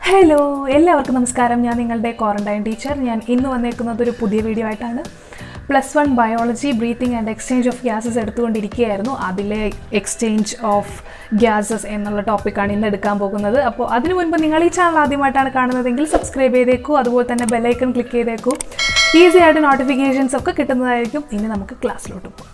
Hello എല്ലാവർക്കും നമസ്കാരം. ഞാൻ നിങ്ങളുടെ ക്വാറന്റൈൻ ടീച്ചർ. ഞാൻ ഇന്ന് വന്നേക്കുന്നത് ഒരു പുതിയ വീഡിയോ ആയിട്ടാണ്. +1 biology breathing and exchange of gases എടുത്തുകൊണ്ടിരിക്കുകയായിരുന്നു. അതിലെ എക്സ്ചേഞ്ച് ഓഫ് ഗ്യാസസ് എന്നുള്ള ടോപ്പിക്കാണ് ഇന്ന് എടുക്കാൻ പോകുന്നത്. അപ്പോൾ അതിനു മുൻപ് നിങ്ങൾ ഈ ചാനൽ ആദ്യമായിട്ടാണ് കാണുന്നതെങ്കിൽ സബ്സ്ക്രൈബ് ചെയ്തേക്കൂ, അതുപോലെ തന്നെ ബെല്ലൈക്കൺ ക്ലിക്ക് ചെയ്തേക്കൂ. ഈസി ആയിട്ട് നോട്ടിഫിക്കേഷൻസ് ഒക്കെ കിട്ടുന്നതായിരിക്കും. ഇനി നമുക്ക് ക്ലാസ്സിലോട്ട് പോകാം.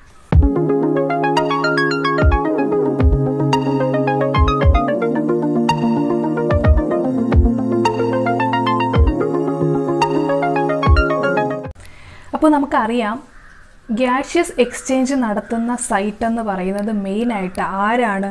അപ്പോൾ നമുക്കറിയാം, ഗ്യാഷ്യസ് എക്സ്ചേഞ്ച് നടത്തുന്ന സൈറ്റ് എന്ന് പറയുന്നത് മെയിനായിട്ട് ആരാണ്?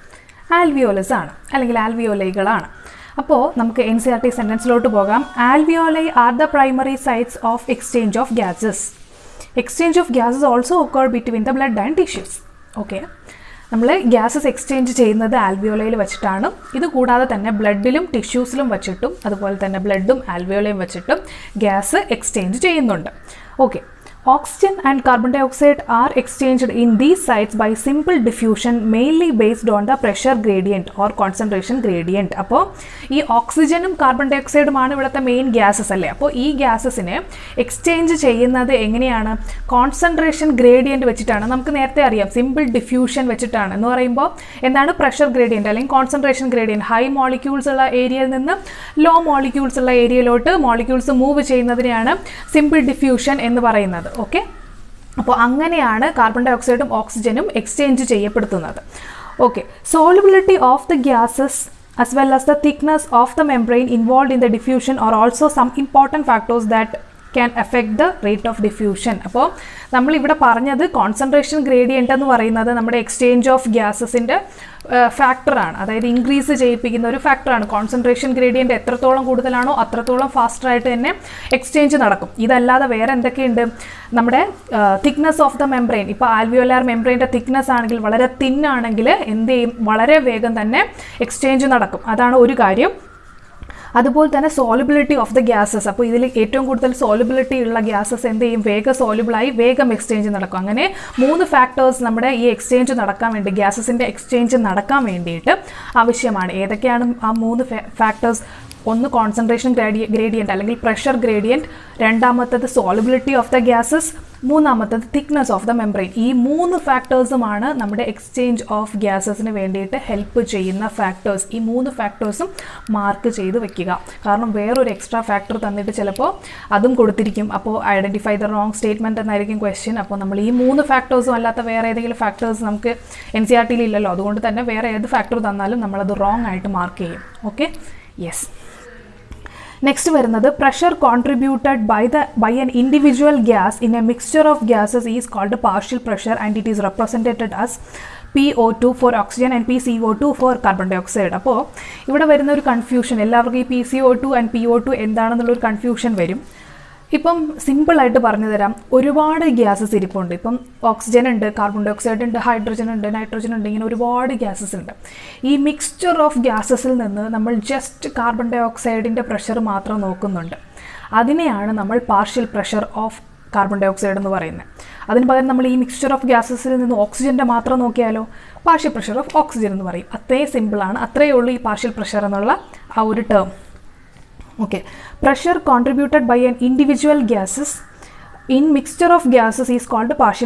ആൽവിയോലസ് ആണ്, അല്ലെങ്കിൽ ആൽവിയോലൈകളാണ്. അപ്പോൾ നമുക്ക് NCERT സെൻറ്റൻസിലോട്ട് പോകാം. Alveoli are the primary sites of exchange of gases. Exchange of gases also occur between the blood and tissues. Okay, നമ്മൾ ഗ്യാസസ് എക്സ്ചേഞ്ച് ചെയ്യുന്നത് ആൽവിയോലയിൽ വെച്ചിട്ടാണ്. ഇത് കൂടാതെ തന്നെ ബ്ലഡിലും ടിഷ്യൂസിലും വെച്ചിട്ടും, അതുപോലെ തന്നെ ബ്ലഡും ആൽവിയോലയും വെച്ചിട്ടും ഗ്യാസ് എക്സ്ചേഞ്ച് ചെയ്യുന്നുണ്ട്. Okay, oxygen and carbon dioxide are exchanged in these sites by simple diffusion, mainly based on the pressure gradient or concentration gradient. അപ്പോൾ ഈ ഓക്സിജനും കാർബൺ ഡൈ ഓക്സൈഡുമാണ് ഇവിടുത്തെ മെയിൻ ഗ്യാസസ് അല്ലേ. അപ്പോൾ ഈ ഗ്യാസസിനെ എക്സ്ചേഞ്ച് ചെയ്യുന്നത് എങ്ങനെയാണ്? കോൺസെൻട്രേഷൻ ഗ്രേഡിയൻറ്റ് വെച്ചിട്ടാണ്. നമുക്ക് നേരത്തെ അറിയാം, സിമ്പിൾ ഡിഫ്യൂഷൻ വെച്ചിട്ടാണ്. എന്ന് പറയുമ്പോൾ എന്താണ് പ്രഷർ ഗ്രേഡിയൻറ്റ് അല്ലെങ്കിൽ കോൺസെൻട്രേഷൻ ഗ്രേഡിയൻറ്റ്? ഹൈ മോളിക്യൂൾസ് ഉള്ള ഏരിയയിൽ നിന്ന് ലോ മോളിക്യൂൾസ് ഉള്ള ഏരിയയിലോട്ട് മോളിക്യൂൾസ് മൂവ് ചെയ്യുന്നതിനെയാണ് സിമ്പിൾ ഡിഫ്യൂഷൻ എന്ന് പറയുന്നത്. ഓക്കെ, അപ്പോൾ അങ്ങനെയാണ് കാർബൺ ഡൈ ഓക്സൈഡും ഓക്സിജനും എക്സ്ചേഞ്ച് ചെയ്യപ്പെടുത്തുന്നത്. Okay, solubility of the gases as well as the thickness of the membrane involved in the diffusion are also some important factors that can affect the rate of diffusion. അപ്പോൾ നമ്മളിവിടെ പറഞ്ഞത് concentration gradient എന്ന് പറയുന്നത് നമ്മുടെ exchange of ഗ്യാസസിൻ്റെ ഫാക്ടറാണ്, അതായത് increase ചെയ്യിപ്പിക്കുന്ന ഒരു ഫാക്ടറാണ്. കോൺസെൻട്രേഷൻ ഗ്രേഡിയൻ്റ് എത്രത്തോളം കൂടുതലാണോ അത്രത്തോളം ഫാസ്റ്ററായിട്ട് തന്നെ എക്സ്ചേഞ്ച് നടക്കും. ഇതല്ലാതെ വേറെ എന്തൊക്കെയുണ്ട്? നമ്മുടെ തിക്നെസ് ഓഫ് ദ മെംബ്രെയിൻ. ഇപ്പോൾ ആൽവിയോലാർ മെംബ്രെയിൻ്റെ തിക്നെസ് ആണെങ്കിൽ വളരെ തിന്നാണെങ്കിൽ എന്ത് ചെയ്യും? വളരെ വേഗം തന്നെ എക്സ്ചേഞ്ച് നടക്കും. അതാണ് ഒരു കാര്യം. അതുപോലെ തന്നെ സോളിബിലിറ്റി ഓഫ് ദ ഗ്യാസസ്. അപ്പോൾ ഇതിൽ ഏറ്റവും കൂടുതൽ സോളിബിലിറ്റി ഉള്ള ഗ്യാസസ് എന്ത് ചെയ്യും? വേഗം സോളിബിളായി വേഗം എക്സ്ചേഞ്ച് നടക്കും. അങ്ങനെ 3 ഫാക്ടേഴ്സ് നമ്മുടെ ഈ എക്സ്ചേഞ്ച് നടക്കാൻ വേണ്ടി, ഗ്യാസസിൻ്റെ എക്സ്ചേഞ്ച് നടക്കാൻ വേണ്ടിയിട്ട് ആവശ്യമാണ്. ഏതൊക്കെയാണ് ആ 3 ഫാക്ടേഴ്സ്? ഒന്ന് കോൺസെൻട്രേഷൻ ഗ്രേഡിയൻറ്റ് അല്ലെങ്കിൽ പ്രഷർ ഗ്രേഡിയൻറ്റ്, രണ്ടാമത്തത് സോളിബിലിറ്റി ഓഫ് ദ ഗ്യാസസ്, മൂന്നാമത്തത് തിക്നെസ് ഓഫ് ദ മെംബ്രെയിൻ. ഈ 3 ഫാക്ടേഴ്സുമാണ് നമ്മുടെ എക്സ്ചേഞ്ച് ഓഫ് ഗ്യാസസിന് വേണ്ടിയിട്ട് ഹെൽപ്പ് ചെയ്യുന്ന ഫാക്ടേഴ്സ്. ഈ 3 ഫാക്ടേഴ്സും മാർക്ക് ചെയ്ത് വെക്കുക. കാരണം വേറൊരു എക്സ്ട്രാ ഫാക്ടർ തന്നിട്ട് ചിലപ്പോൾ അതും കൊടുത്തിരിക്കും. അപ്പോൾ ഐഡൻറ്റിഫൈ ദ റോങ് സ്റ്റേറ്റ്മെൻറ്റ് എന്നായിരിക്കും ക്വസ്റ്റ്യൻ. അപ്പോൾ നമ്മൾ ഈ 3 ഫാക്ടേഴ്സും അല്ലാത്ത വേറെ ഏതെങ്കിലും ഫാക്ടേഴ്സ് നമുക്ക് NCERT ഇല്ലല്ലോ. അതുകൊണ്ട് തന്നെ വേറെ ഏത് ഫാക്ടർ തന്നാലും നമ്മളത് റോങ് ആയിട്ട് മാർക്ക് ചെയ്യും. Okay, yes. നെക്സ്റ്റ് വരുന്നത് pressure contributed by an individual gas in a mixture of gases is called partial pressure and it is represented as PO2 for oxygen and PCO2 for carbon dioxide. അപ്പോൾ ഇവിടെ വരുന്ന ഒരു confusion, എല്ലാവർക്കും ഈ PCO2 and PO2 എന്താണെന്നുള്ളൊരു confusion വരും. ഇപ്പം സിമ്പിളായിട്ട് പറഞ്ഞു തരാം. ഒരുപാട് ഗ്യാസസ് ഇരിപ്പുണ്ട്. ഇപ്പം ഓക്സിജൻ ഉണ്ട്, കാർബൺ ഡൈ ഓക്സൈഡ് ഉണ്ട്, ഹൈഡ്രജൻ ഉണ്ട്, നൈട്രജൻ ഉണ്ട്, ഇങ്ങനെ ഒരുപാട് ഗ്യാസസ് ഉണ്ട്. ഈ മിക്സ്ചർ ഓഫ് ഗ്യാസസിൽ നിന്ന് നമ്മൾ ജസ്റ്റ് കാർബൺ ഡൈ ഓക്സൈഡിൻ്റെ പ്രഷർ മാത്രം നോക്കുന്നുണ്ട്. അതിനെയാണ് നമ്മൾ partial pressure of carbon dioxide എന്ന് പറയുന്നത്. അതിന് പകരം നമ്മൾ ഈ മിക്സ്ചർ ഓഫ് ഗ്യാസസിൽ നിന്ന് ഓക്സിജൻ്റെ മാത്രം നോക്കിയാലോ പാർഷ്യൽ പ്രഷർ ഓഫ് ഓക്സിജൻ എന്ന് പറയും. അത്രയും സിമ്പിളാണ്. അത്രയേ ഉള്ളൂ ഈ പാർഷ്യൽ പ്രഷർ എന്നുള്ള ആ ഒരു term. Okay, pressure contributed by an individual gases in mixture of gases is called partial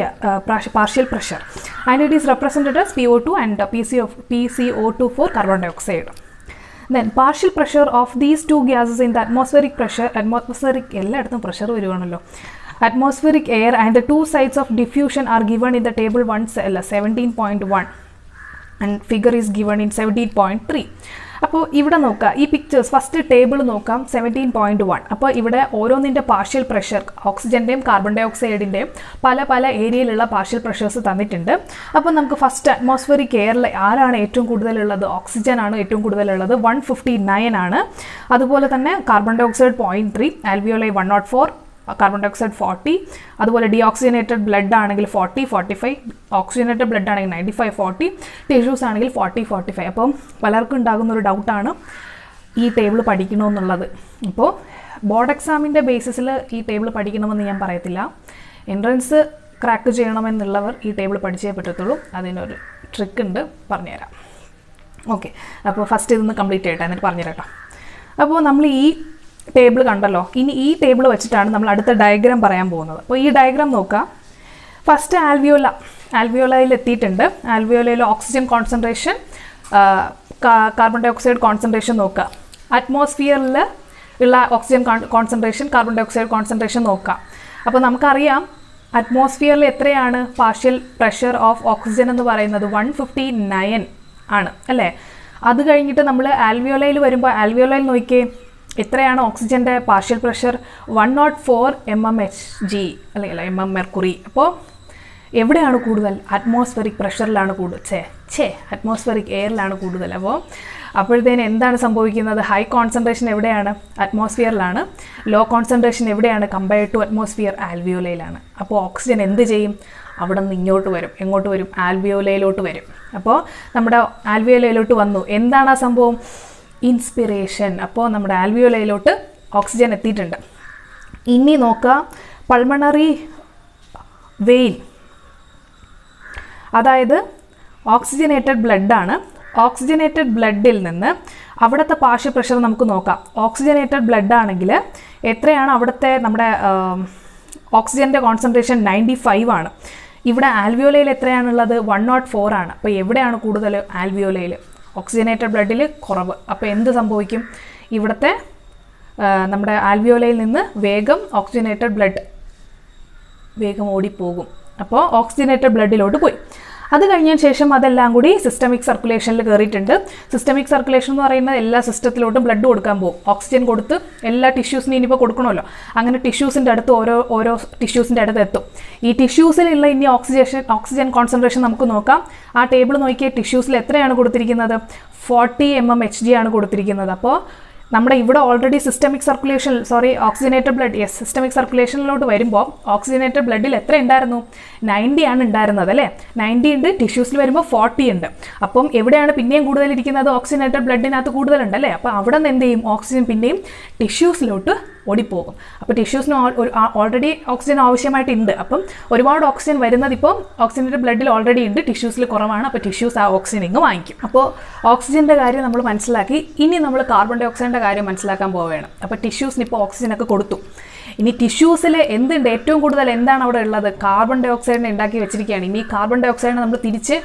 pressure and it is represented as PO2 and PCO2 for carbon dioxide. Then partial pressure of these two gases in the atmospheric എല്ലായിടത്തും pressure വരുവാണല്ലോ. Atmospheric air and the two sides of diffusion are given in the table 17.1 and figure is given in 17.3. അപ്പോൾ ഇവിടെ നോക്കുക, ഈ pictures first table നോക്കാം. 17.1. അപ്പോൾ ഇവിടെ ഓരോന്നിൻ്റെ പാർഷ്യൽ പ്രഷർ, ഓക്സിജൻ്റെയും കാർബൺ ഡൈ ഓക്സൈഡിൻ്റെയും പല ഏരിയയിലുള്ള പാർഷ്യൽ പ്രഷേഴ്സ് തന്നിട്ടുണ്ട്. അപ്പോൾ നമുക്ക് ഫസ്റ്റ് അറ്റ്മോസ്ഫിയറിക് എയറിൽ ആരാണ് ഏറ്റവും കൂടുതലുള്ളത്? ഓക്സിജൻ ആണ് ഏറ്റവും കൂടുതലുള്ളത്, 159 ആണ്. അതുപോലെ തന്നെ carbon dioxide 0.3, alveoli 104, carbon dioxide 40, അതുപോലെ ഡീഓക്സിജനേറ്റഡ് ബ്ലഡ് ആണെങ്കിൽ 40, 45, ഓക്സിജനേറ്റഡ് ബ്ലഡ് ആണെങ്കിൽ 95, 40, ടിഷ്യൂസ് ആണെങ്കിൽ 40, 45. അപ്പം പലർക്കും ഉണ്ടാകുന്ന ഒരു ഡൗട്ടാണ് ഈ ടേബിൾ പഠിക്കണമെന്നുള്ളത്. അപ്പോൾ ബോർഡ് എക്സാമിൻ്റെ ബേസിസിൽ ഈ ടേബിൾ പഠിക്കണമെന്ന് ഞാൻ പറയത്തില്ല. എൻട്രൻസ് ക്രാക്ക് ചെയ്യണമെന്നുള്ളവർ ഈ ടേബിൾ പഠിച്ചേ പറ്റത്തുള്ളൂ. അതിനൊരു ട്രിക്ക് ഉണ്ട്, പറഞ്ഞുതരാം. ഓക്കെ, അപ്പോൾ ഫസ്റ്റ് ഇതൊന്ന് കംപ്ലീറ്റ് ചെയ്യട്ടെ, എന്നിട്ട് പറഞ്ഞു കേട്ടോ. അപ്പോൾ നമ്മൾ ഈ ടേബിൾ കണ്ടല്ലോ, ഇനി ഈ ടേബിൾ വെച്ചിട്ടാണ് നമ്മൾ അടുത്ത ഡയഗ്രാം പറയാൻ പോകുന്നത്. അപ്പോൾ ഈ ഡയഗ്രാം നോക്കാം. ഫസ്റ്റ് ആൽവിയോലയിൽ എത്തിയിട്ടുണ്ട്. ആൽവിയോലയിൽ oxygen concentration, carbon dioxide concentration നോക്കുക. അറ്റ്മോസ്ഫിയറിൽ ഉള്ള oxygen concentration, carbon dioxide concentration നോക്കുക. അപ്പോൾ നമുക്കറിയാം അറ്റ്മോസ്ഫിയറിൽ എത്രയാണ് പാർഷ്യൽ പ്രഷർ ഓഫ് ഓക്സിജൻ എന്ന് പറയുന്നത് 159 ആണ് അല്ലേ. അത് കഴിഞ്ഞിട്ട് നമ്മൾ ആൽവിയോലയിൽ വരുമ്പോൾ ആൽവിയോലയിൽ നോക്കിയേ എത്രയാണ് ഓക്സിജൻ്റെ പാർഷ്യൽ പ്രഷർ 104 mmHg അല്ലെങ്കിൽ mmHg. അപ്പോൾ എവിടെയാണ് കൂടുതൽ? അറ്റ്മോസ്ഫെറിക് പ്രഷറിലാണ് കൂടുതൽ, അറ്റ്മോസ്ഫെറിക് എയറിലാണ് കൂടുതൽ. അപ്പോഴത്തേന് എന്താണ് സംഭവിക്കുന്നത്? ഹൈ കോൺസെൻട്രേഷൻ എവിടെയാണ്? അറ്റ്മോസ്ഫിയറിലാണ്. ലോ കോൺസെൻട്രേഷൻ എവിടെയാണ്? കമ്പയർഡ് ടു അറ്റ്മോസ്ഫിയർ ആൽവിയോലയിലാണ്. അപ്പോൾ ഓക്സിജൻ എന്ത് ചെയ്യും? അവിടെ നിന്ന് ഇങ്ങോട്ട് വരും. എങ്ങോട്ട് വരും? ആൽവിയോലയിലോട്ട് വരും. അപ്പോൾ നമ്മുടെ ആൽവിയോലയിലോട്ട് വന്നു. എന്താണ് ആ സംഭവം? ഇൻസ്പിറേഷൻ. അപ്പോൾ നമ്മുടെ ആൽവിയോലയിലോട്ട് ഓക്സിജൻ എത്തിയിട്ടുണ്ട്. ഇനി നോക്കുക, പൾമണറി വെയിൻ, അതായത് ഓക്സിജനേറ്റഡ് ബ്ലഡാണ്. ഓക്സിജനേറ്റഡ് ബ്ലഡിൽ നിന്ന് അവിടുത്തെ പാർഷ്യൽ പ്രഷർ നമുക്ക് നോക്കാം. ഓക്സിജനേറ്റഡ് ബ്ലഡ് ആണെങ്കിൽ എത്രയാണ് അവിടുത്തെ നമ്മുടെ ഓക്സിജൻ്റെ കോൺസെൻട്രേഷൻ? 95 ആണ്. ഇവിടെ ആൽവിയോലയിൽ എത്രയാണുള്ളത്? 104 ആണ്. അപ്പോൾ എവിടെയാണ് കൂടുതൽ? ആൽവിയോലയിൽ. ഓക്സിജനേറ്റഡ് ബ്ലഡിൽ കുറവ്. അപ്പോൾ എന്ത് സംഭവിക്കും? ഇവിടുത്തെ നമ്മുടെ ആൽവിയോലയിൽ നിന്ന് വേഗം ഓക്സിജനേറ്റഡ് ബ്ലഡ് വേഗം ഓടിപ്പോകും. അപ്പോൾ ഓക്സിജനേറ്റഡ് ബ്ലഡിലോട്ട് പോയി. അത് കഴിഞ്ഞതിന് ശേഷം അതെല്ലാം കൂടി സിസ്റ്റമിക് സർക്കുലേഷനിൽ കയറിയിട്ടുണ്ട്. സിസ്റ്റമിക് സർക്കുലേഷൻ എന്ന് പറയുന്നത് എല്ലാ സിസ്റ്റത്തിലോട്ടും ബ്ലഡ് കൊടുക്കാൻ പോകും. ഓക്സിജൻ കൊടുത്ത് എല്ലാ ടിഷ്യൂസിനും ഇനിയിപ്പോൾ കൊടുക്കണമല്ലോ. അങ്ങനെ ടിഷ്യൂസിൻ്റെ അടുത്ത് ഓരോ ടിഷ്യൂസിൻ്റെ അടുത്ത് എത്തും. ഈ ടിഷ്യൂസിലുള്ള ഇനി ഓക്സിജൻ കോൺസെൻട്രേഷൻ നമുക്ക് നോക്കാം. ആ ടേബിൾ നോക്കിയ ടിഷ്യൂസിൽ എത്രയാണ് കൊടുത്തിരിക്കുന്നത്? 40 mmHg ആണ് കൊടുത്തിരിക്കുന്നത്. അപ്പോൾ നമ്മുടെ ഇവിടെ ഓൾറെഡി ഓക്സിജനേറ്റഡ് ബ്ലഡ്, സിസ്റ്റമിക് സർക്കുലേഷനിലോട്ട് വരുമ്പോൾ ഓക്സിജനേറ്റഡ് ബ്ലഡിൽ എത്ര ഉണ്ടായിരുന്നു? 90 ആണ് ഉണ്ടായിരുന്നത് അല്ലേ. 90 ഉണ്ട്. ടിഷ്യൂസിൽ വരുമ്പോൾ 40 ഉണ്ട്. അപ്പം എവിടെയാണ് പിന്നെയും കൂടുതലിരിക്കുന്നത്? ഓക്സിജനേറ്റഡ് ബ്ലഡിനകത്ത് കൂടുതലുണ്ട് അല്ലേ. അപ്പോൾ അവിടെ നിന്ന് എന്ത് ചെയ്യും? ഓക്സിജൻ പിന്നെയും ടിഷ്യൂസിലോട്ട് ഓടിപ്പോകും. അപ്പോൾ ടിഷ്യൂസിന് ഓൾറെഡി ഓക്സിജൻ ആവശ്യമായിട്ടുണ്ട്. അപ്പം ഒരുപാട് ഓക്സിജൻ വരുന്നത് ഇപ്പോൾ ഓക്സിജൻ്റെ ബ്ലഡിൽ ഓൾറെഡി ഉണ്ട്, ടിഷ്യൂസിൽ കുറവാണ്. അപ്പോൾ ടിഷ്യൂസ് ആ ഓക്സിജൻ ഇങ്ങ് വാങ്ങിക്കും. അപ്പോൾ ഓക്സിജൻ്റെ കാര്യം നമ്മൾ മനസ്സിലാക്കി. ഇനി നമ്മൾ കാർബൺ ഡൈ ഓക്സൈഡിൻ്റെ കാര്യം മനസ്സിലാക്കാൻ പോവുകയാണ്. അപ്പോൾ ടിഷ്യൂസിന് ഇപ്പോൾ ഓക്സിജനൊക്കെ കൊടുത്തു. ഇനി ടിഷ്യൂസിൽ എന്തുണ്ട്? ഏറ്റവും കൂടുതൽ എന്താണ് അവിടെ ഉള്ളത്? കാർബൺ ഡൈ ഓക്സൈഡിനെ ഉണ്ടാക്കി വെച്ചിരിക്കുകയാണ്. ഇനി ഈ കാർബൺ ഡൈ ഓക്സൈഡിനെ നമ്മൾ തിരിച്ച്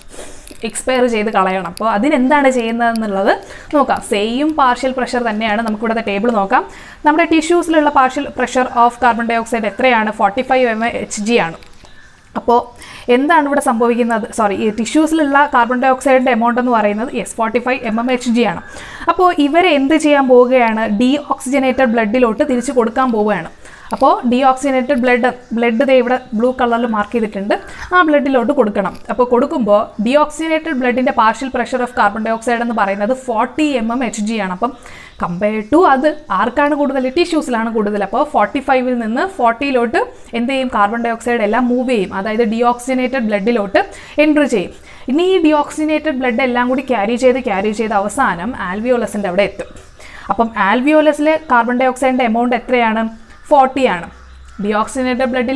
എക്സ്പയർ ചെയ്ത് കളയണം. അപ്പോൾ അതിനെന്താണ് ചെയ്യുന്നതെന്നുള്ളത് നോക്കാം. സെയിം പാർഷ്യൽ പ്രഷർ തന്നെയാണ്. നമുക്കിവിടുത്തെ ടേബിൾ നോക്കാം. നമ്മുടെ ടിഷ്യൂസിലുള്ള partial pressure of carbon dioxide എത്രയാണ്? 45 mmHg ആണ്. അപ്പോൾ എന്താണ് ഇവിടെ സംഭവിക്കുന്നത്? ഈ ടിഷ്യൂസിലുള്ള കാർബൺ ഡൈ ഓക്സൈഡിൻ്റെ എമൗണ്ട് എന്ന് പറയുന്നത് 45 mmHg ആണ്. അപ്പോൾ ഇവരെ എന്ത് ചെയ്യാൻ പോവുകയാണ്? ഡീഓക്സിജനേറ്റഡ് ബ്ലഡിലോട്ട് തിരിച്ച് കൊടുക്കാൻ പോവുകയാണ്. അപ്പോൾ ഡീഓക്സിജനേറ്റഡ് ബ്ലഡ് ഇവിടെ ബ്ലൂ കളറിൽ മാർക്ക് ചെയ്തിട്ടുണ്ട്. ആ ബ്ലഡിലോട്ട് കൊടുക്കണം. അപ്പോൾ കൊടുക്കുമ്പോൾ ഡീഓക്സിജനേറ്റഡ് ബ്ലഡിൻ്റെ partial pressure of carbon dioxide എന്ന് പറയുന്നത് 40 mmHg ആണ്. അപ്പം കമ്പയർഡ് ടു അത് ആർക്കാണ് കൂടുതൽ? ടിഷ്യൂസിലാണ് കൂടുതൽ. അപ്പോൾ 45-ൽ നിന്ന് 40-ലോട്ട് എന്ത് ചെയ്യും? കാർബൺ ഡൈ ഓക്സൈഡ് എല്ലാം മൂവ് ചെയ്യും. അതായത് ഡീഓക്സിജനേറ്റഡ് ബ്ലഡിലോട്ട് എൻട്രി ചെയ്യും. ഇനി ഈ ഡീഓക്സിജനേറ്റഡ് ബ്ലഡ് എല്ലാം കൂടി ക്യാരി ചെയ്ത് അവസാനം ആൽവിയോലസിൻ്റെ അവിടെ എത്തും. അപ്പം ആൽവിയോലസിലെ കാർബൺ ഡൈ ഓക്സൈഡിൻ്റെ എമൗണ്ട് എത്രയാണ്? 40 ആണ്. ഡീഓക്സിജനേറ്റഡ് ബ്ലഡിൽ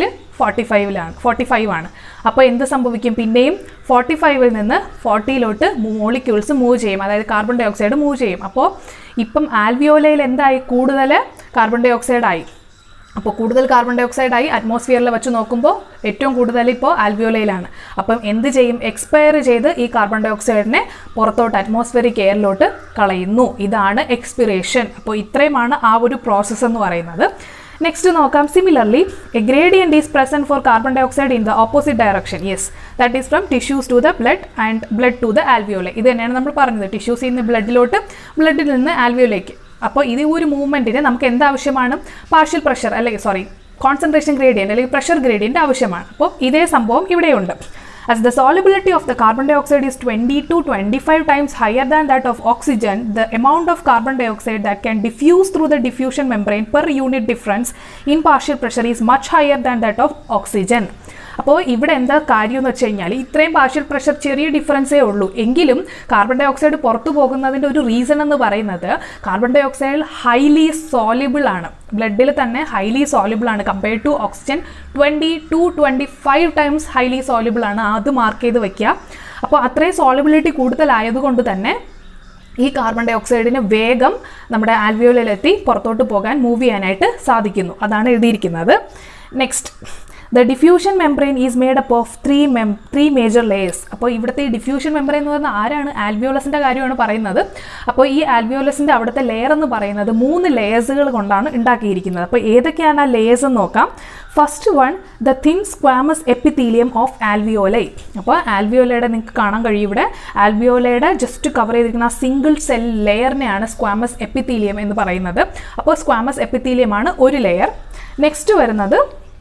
45 ആണ്. അപ്പോൾ എന്ത് സംഭവിക്കും? പിന്നെയും 45-ൽ നിന്ന് 40-ലോട്ട് മോളിക്യൂൾസ് മൂവ് ചെയ്യും. അതായത് കാർബൺ ഡൈ ഓക്സൈഡ് മൂവ് ചെയ്യും. അപ്പോൾ ഇപ്പം ആൽവിയോലയിൽ എന്തായി? കൂടുതൽ കാർബൺ ഡൈ ഓക്സൈഡ് ആയി. അപ്പോൾ കൂടുതൽ കാർബൺ ഡൈ ഓക്സൈഡ് ആയി. അറ്റ്മോസ്ഫിയറിൽ വെച്ച് നോക്കുമ്പോൾ ഏറ്റവും കൂടുതൽ ഇപ്പോൾ ആൽവിയോലയിലാണ്. അപ്പം എന്ത് ചെയ്യും? എക്സ്പയർ ചെയ്ത് ഈ കാർബൺ ഡൈ ഓക്സൈഡിനെ പുറത്തോട്ട് അറ്റ്മോസ്ഫിയറിക് എയറിലോട്ട് കളയുന്നു. ഇതാണ് എക്സ്പിറേഷൻ. അപ്പോൾ ഇത്രയുമാണ് ആ ഒരു പ്രോസസ്സ് എന്ന് പറയുന്നത്. നെക്സ്റ്റ് നോക്കാം. Similarly a gradient is present for carbon dioxide in the opposite direction. That is from tissues to the blood and blood to the alveoli. ഇത് തന്നെയാണ് നമ്മൾ പറഞ്ഞത്. ടിഷ്യൂസിൽ നിന്ന് ബ്ലഡിലോട്ട്, ബ്ലഡിൽ നിന്ന് ആൽവിയോലേക്ക്. അപ്പോൾ ഇത് ഒരു മൂവ്മെൻറ്റിന് നമുക്ക് എന്താവശ്യമാണ്? പാർഷ്യൽ പ്രഷർ കോൺസെൻട്രേഷൻ ഗ്രേഡിയൻറ്റ് അല്ലെങ്കിൽ പ്രഷർ ഗ്രേഡിയൻറ്റ് ആവശ്യമാണ്. അപ്പോൾ ഇതേ സംഭവം ഇവിടെയുണ്ട്. As the solubility of the carbon dioxide is 20 to 25 times higher than that of oxygen, the amount of carbon dioxide that can diffuse through the diffusion membrane per unit difference in partial pressure is much higher than that of oxygen. അപ്പോൾ ഇവിടെ എന്താ കാര്യം എന്ന് വെച്ച് കഴിഞ്ഞാൽ ഇത്രയും partial pressure ചെറിയ ഡിഫറൻസേ ഉള്ളൂ. എങ്കിലും കാർബൺ ഡൈ ഓക്സൈഡ് പുറത്തു പോകുന്നതിൻ്റെ ഒരു റീസൺ എന്ന് പറയുന്നത് carbon dioxide highly soluble ആണ്. ബ്ലഡിൽ തന്നെ ഹൈലി സോലിബിൾ ആണ്. Compared to oxygen 20 to 25 times highly soluble ആണ്. അത് മാർക്ക് ചെയ്ത് വെക്കുക. അപ്പോൾ അത്രയും സോളിബിലിറ്റി കൂടുതലായതുകൊണ്ട് തന്നെ ഈ കാർബൺ ഡൈ ഓക്സൈഡിന് വേഗം നമ്മുടെ ആൽവിയോലയിലെത്തി പുറത്തോട്ട് പോകാൻ മൂവ് ചെയ്യാനായിട്ട് സാധിക്കുന്നു. അതാണ് എഴുതിയിരിക്കുന്നത്. Next, the diffusion membrane is made up of three major layers. അപ്പോൾ ഇവിടുത്തെ ഈ ഡിഫ്യൂഷൻ മെംബ്രെയിൻ എന്ന് പറഞ്ഞാൽ ആരാണ്? ആൽവിയോലസിൻ്റെ കാര്യമാണ് പറയുന്നത്. അപ്പോൾ ഈ ആൽവിയോലസിൻ്റെ അവിടുത്തെ ലെയർ എന്ന് പറയുന്നത് 3 ലെയേഴ്സുകൾ കൊണ്ടാണ് ഉണ്ടാക്കിയിരിക്കുന്നത്. അപ്പോൾ ഏതൊക്കെയാണ് ആ ലെയേഴ്സ് എന്ന് നോക്കാം. First one, the thin squamous epithelium of alveoli. അപ്പോൾ ആൽവിയോലയുടെ നിങ്ങൾക്ക് കാണാൻ കഴിയും ഇവിടെ ആൽവിയോലയുടെ ജസ്റ്റ് കവർ ചെയ്തിരിക്കുന്ന ആ സിംഗിൾ സെൽ ലെയറിനെയാണ് സ്ക്വാമസ് എപ്പിത്തീലിയം എന്ന് പറയുന്നത്. അപ്പോൾ സ്ക്വാമസ് എപ്പിത്തീലിയമാണ് ഒരു ലെയർ. നെക്സ്റ്റ് വരുന്നത്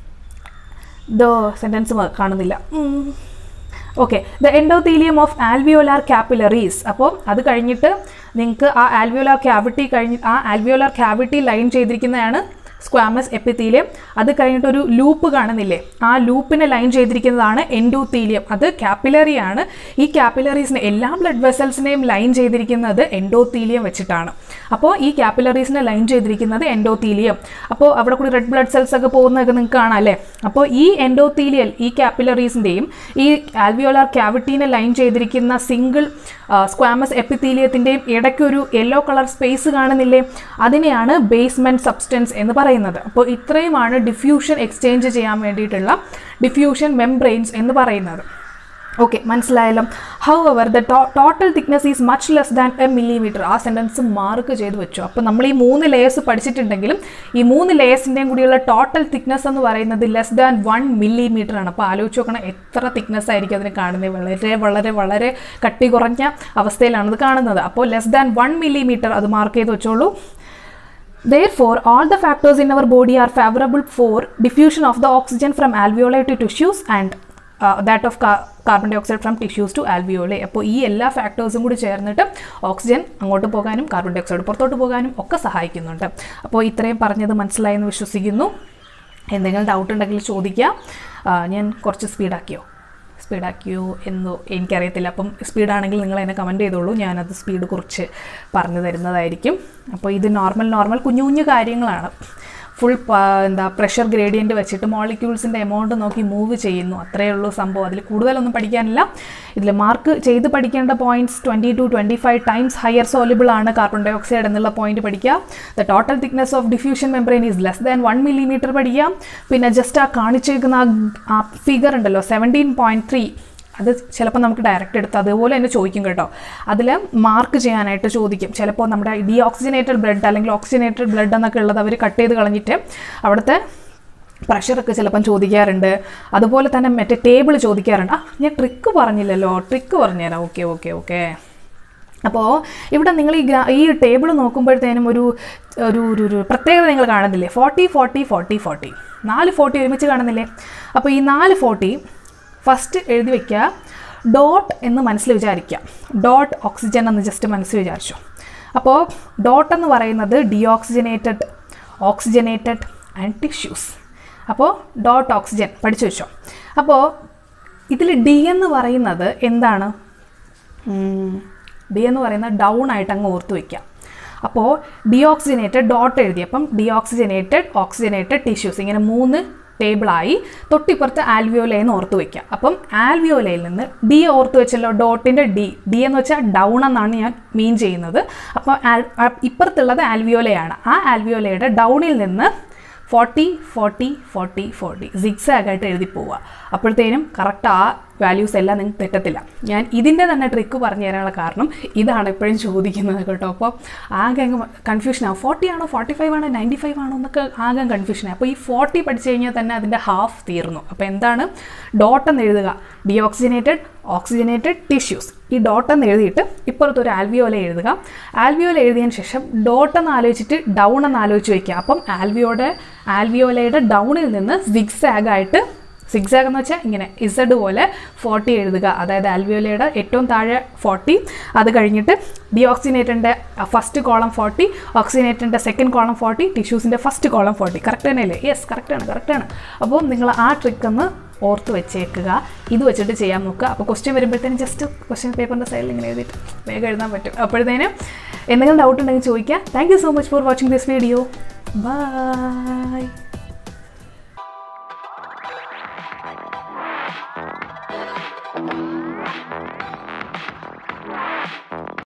സെൻറ്റൻസ് കാണുന്നില്ല. Okay, the endothelium of alveolar capillaries. അപ്പോൾ അത് കഴിഞ്ഞിട്ട് നിങ്ങൾക്ക് ആ ആൽവിയോലാർ ക്യാവിറ്റി ലൈൻ ചെയ്തിരിക്കുന്നതാണ് സ്ക്വാമസ് എപ്പിത്തീലിയം. അത് കഴിഞ്ഞിട്ട് ഒരു ലൂപ്പ് കാണുന്നില്ലേ, ആ ലൂപ്പിനെ ലൈൻ ചെയ്തിരിക്കുന്നതാണ് എൻഡോത്തീലിയം. അത് കാപ്പിലറി ആണ്. ഈ കാപ്പിലറീസിനെ എല്ലാ ബ്ലഡ് വെസൽസിനെയും ലൈൻ ചെയ്തിരിക്കുന്നത് എൻഡോത്തീലിയം വെച്ചിട്ടാണ്. അപ്പോൾ ഈ കാപ്പിലറീസിനെ ലൈൻ ചെയ്തിരിക്കുന്നത് എൻഡോത്തീലിയം. അപ്പോൾ അവിടെ കൂടി റെഡ് ബ്ലഡ് സെൽസ് ഒക്കെ പോകുന്നതൊക്കെ നിങ്ങൾക്ക് കാണാം അല്ലേ. അപ്പോൾ ഈ എൻഡോത്തീലിയൽ ഈ കാപ്പിലറീസിൻ്റെയും ഈ ആൽവിയോലാർ ക്യാവിറ്റീനെ ലൈൻ ചെയ്തിരിക്കുന്ന സിംഗിൾ സ്ക്വാമസ് എപ്പിത്തീലിയത്തിൻ്റെയും ഇടയ്ക്കൊരു യെല്ലോ കളർ സ്പേസ് കാണുന്നില്ലേ, അതിനെയാണ് ബേസ്മെൻറ്റ് സബ്സ്റ്റൻസ് എന്ന് പറയുന്നത്. അപ്പോൾ ഇത്രയുമാണ് ഡിഫ്യൂഷൻ എക്സ്ചേഞ്ച് ചെയ്യാൻ വേണ്ടിയിട്ടുള്ള ഡിഫ്യൂഷൻ മെംബ്രെയിൻസ് എന്ന് പറയുന്നത്. ഓക്കെ, മനസ്സിലായല്ലോ. However the total thickness is much less than a millimetre. ആ സെൻറ്റൻസ് മാർക്ക് ചെയ്ത് വെച്ചു. അപ്പോൾ നമ്മൾ ഈ 3 ലെയേഴ്സ് പഠിച്ചിട്ടുണ്ടെങ്കിലും ഈ 3 ലെയേഴ്സിൻ്റെയും കൂടിയുള്ള ടോട്ടൽ തിക്നെസ് എന്ന് പറയുന്നത് ലെസ് ദാൻ 1 മില്ലിമീറ്റർ ആണ്. അപ്പോൾ ആലോചിച്ച് നോക്കണം എത്ര തിക്നെസ് ആയിരിക്കും അതിന് കാണുന്നത്. വളരെ വളരെ വളരെ കട്ടി കുറഞ്ഞ അവസ്ഥയിലാണ് ഇത് കാണുന്നത്. അപ്പോൾ ലെസ് ദാൻ 1 മില്ലിമീറ്റർ അത് മാർക്ക് ചെയ്ത് വെച്ചോളൂ. Therefore, all the factors in our body are favorable for diffusion of the oxygen from alveoli to tissues and that of carbon dioxide from tissues to alveoli. അപ്പോൾ ഈ എല്ലാ ഫാക്ടേഴ്സും കൂടി ചേർന്നിട്ട് oxygen അങ്ങോട്ട് പോകാനും കാർബൺ ഡൈ ഓക്സൈഡ് പുറത്തോട്ട് പോകാനും ഒക്കെ സഹായിക്കുന്നുണ്ട്. അപ്പോൾ ഇത്രയും പറഞ്ഞത് മനസ്സിലായെന്ന് വിശ്വസിക്കുന്നു. എന്തെങ്കിലും ഡൗട്ട് ഉണ്ടെങ്കിൽ ചോദിക്കുക. ഞാൻ കുറച്ച് സ്പീഡാക്കിയോ എന്നോ എനിക്കറിയത്തില്ല. അപ്പം സ്പീഡാണെങ്കിൽ നിങ്ങൾ എന്നെ കമൻറ്റ് ചെയ്തോളൂ, ഞാനത് സ്പീഡ് കുറച്ച് പറഞ്ഞു തരുന്നതായിരിക്കും. അപ്പോൾ ഇത് നോർമൽ കുഞ്ഞു കാര്യങ്ങളാണ്. ഫുൾ പ്രഷർ ഗ്രേഡിയൻറ്റ് വെച്ചിട്ട് മോളിക്യൂൾസിൻ്റെ എമൗണ്ട് നോക്കി മൂവ് ചെയ്യുന്നു, അത്രയേ ഉള്ളൂ സംഭവം. അതിൽ കൂടുതലൊന്നും പഠിക്കാനില്ല. ഇതിൽ മാർക്ക് ചെയ്ത് പഠിക്കേണ്ട points 20 to 25 times higher soluble ആണ് കാർബൺ ഡൈ ഓക്സൈഡ് എന്നുള്ള പോയിന്റ് പഠിക്കുക. The total thickness of diffusion membrane is less than 1 millimetre പഠിക്കുക. പിന്നെ ജസ്റ്റ് ആ കാണിച്ചേക്കുന്ന ആ ഫിഗർ ഉണ്ടല്ലോ 17.3, അത് ചിലപ്പോൾ നമുക്ക് ഡയറക്റ്റ് എടുത്ത് അതുപോലെ തന്നെ ചോദിക്കും കേട്ടോ. അതിൽ മാർക്ക് ചെയ്യാനായിട്ട് ചോദിക്കും. ചിലപ്പോൾ നമ്മുടെ ഡീഓക്സിജനേറ്റഡ് ബ്ലഡ് അല്ലെങ്കിൽ ഓക്സിജനേറ്റഡ് ബ്ലഡ് എന്നൊക്കെ ഉള്ളത് അവർ കട്ട് ചെയ്ത് കളഞ്ഞിട്ട് അവിടുത്തെ പ്രഷറൊക്കെ ചിലപ്പം ചോദിക്കാറുണ്ട്. അതുപോലെ തന്നെ മറ്റേ ടേബിൾ ചോദിക്കാറുണ്ട്. ഞാൻ ട്രിക്ക് പറഞ്ഞില്ലല്ലോ, ട്രിക്ക് പറഞ്ഞുതരാം. ഓക്കെ. അപ്പോൾ ഇവിടെ നിങ്ങൾ ഈ ടേബിൾ നോക്കുമ്പോഴത്തേനും ഒരു പ്രത്യേകത നിങ്ങൾ കാണുന്നില്ലേ, 40 40 40 40 4 40 ഒരുമിച്ച് കാണുന്നില്ലേ. അപ്പോൾ ഈ 4 40 ഫസ്റ്റ് എഴുതി വയ്ക്കുക. ഡോട്ട് എന്ന് മനസ്സിൽ വിചാരിക്കുക. ഡോട്ട് ഓക്സിജൻ എന്ന് ജസ്റ്റ് മനസ്സിൽ വിചാരിച്ചു. അപ്പോൾ ഡോട്ട് എന്ന് പറയുന്നത് ഡീഓക്സിജനേറ്റഡ്, ഓക്സിജനേറ്റഡ് ആൻഡ് ടിഷ്യൂസ്. അപ്പോൾ ഡോട്ട് ഓക്സിജൻ പഠിച്ചു വെച്ചോ. അപ്പോൾ ഇതിൽ ഡി എന്ന് പറയുന്നത് എന്താണ്? ഡി എന്ന് പറയുന്നത് ഡൗൺ ആയിട്ട് അങ്ങ് ഓർത്ത് വയ്ക്കുക. അപ്പോൾ ഡീഓക്സിജനേറ്റഡ് ഡോട്ട് എഴുതി, അപ്പം ഡീഓക്സിജനേറ്റഡ്, ഓക്സിജനേറ്റഡ്, ടിഷ്യൂസ്, ഇങ്ങനെ 3 ടേബിളായി. തൊട്ടിപ്പുറത്ത് ആൽവിയോലൈ എന്ന് ഓർത്ത് വയ്ക്കുക. അപ്പം ആൽവിയോലയിൽ നിന്ന് ഡി ഓർത്ത് വെച്ചല്ലോ, ഡോട്ടിൻ്റെ ഡി എന്ന് വെച്ചാൽ ഡൗൺ എന്നാണ് ഞാൻ മീൻ ചെയ്യുന്നത്. അപ്പോൾ ഇപ്പുറത്തുള്ളത് ആൽവിയോലയാണ്. ആ ആൽവിയോലയുടെ ഡൗണിൽ നിന്ന് 40 40 40 40 സിക്സാഗായിട്ട് എഴുതി പോവുക. അപ്പോഴത്തേനും കറക്റ്റ് ആ വാല്യൂസ് എല്ലാം നിങ്ങൾക്ക് തെറ്റത്തില്ല. ഞാൻ ഇതിൻ്റെ തന്നെ ട്രിക്ക് പറഞ്ഞു തരാനുള്ള കാരണം ഇതാണ് എപ്പോഴും ചോദിക്കുന്നത് കേട്ടോ. അപ്പോൾ ആകെ അങ്ങ് കൺഫ്യൂഷനാണ്. 40 ആണോ 45 ആണോ 95 ആണോ എന്നൊക്കെ ആകെ കൺഫ്യൂഷനാണ്. അപ്പോൾ ഈ 40 പഠിച്ചു കഴിഞ്ഞാൽ തന്നെ അതിൻ്റെ ഹാഫ് തീർന്നു. അപ്പോൾ എന്താണ് ഡോട്ട് എന്ന് എഴുതുക, ഡീഓക്സിജനേറ്റഡ്, ഓക്സിജനേറ്റഡ്, ടിഷ്യൂസ്. ഈ ഡോട്ട് എന്ന് എഴുതിയിട്ട് ഇപ്പുറത്തൊരു ആൽവിയോല എഴുതുക. ആൽവിയോല എഴുതിയതിന് ശേഷം ഡോട്ട് എന്ന് ആലോചിച്ചിട്ട് ഡൗൺ എന്ന് ആലോചിച്ച് വയ്ക്കുക. അപ്പം ആൽവിയോലയുടെ ഡൗണിൽ നിന്ന് സിക്സാഗായിട്ട്, സിക്സാഗ് എന്ന് വെച്ചാൽ ഇങ്ങനെ ഇസഡ് പോലെ 40 എഴുതുക. അതായത് ആൽവിയോലയുടെ ഏറ്റവും താഴെ 40, അത് കഴിഞ്ഞിട്ട് ഡീഓക്സിജനേറ്ററിൻ്റെ ഫസ്റ്റ് കോളം 40, ഓക്സിജനേറ്ററിൻ്റെ സെക്കൻഡ് കോളം 40, ടിഷ്യൂസിൻ്റെ ഫസ്റ്റ് കോളം 40. കറക്റ്റ് തന്നെയല്ലേ? യെസ്, കറക്റ്റാണ്. അപ്പോൾ നിങ്ങൾ ആ ട്രിക്ക് ഒന്ന് ഓർത്ത് വെച്ചേക്കുക. ഇത് വെച്ചിട്ട് ചെയ്യാൻ നോക്കുക. അപ്പോൾ ക്വസ്റ്റ്യൻ വരുമ്പോഴത്തേനും ജസ്റ്റ് ക്വസ്റ്റ്യൻ പേപ്പറിൻ്റെ സൈഡിൽ ഇങ്ങനെ എഴുതിയിട്ട് വേഗം എഴുതാൻ പറ്റും. അപ്പോഴത്തേനും എന്തെങ്കിലും ഡൗട്ട് ഉണ്ടെങ്കിൽ ചോദിക്കുക. Thank you so much for watching this video. By.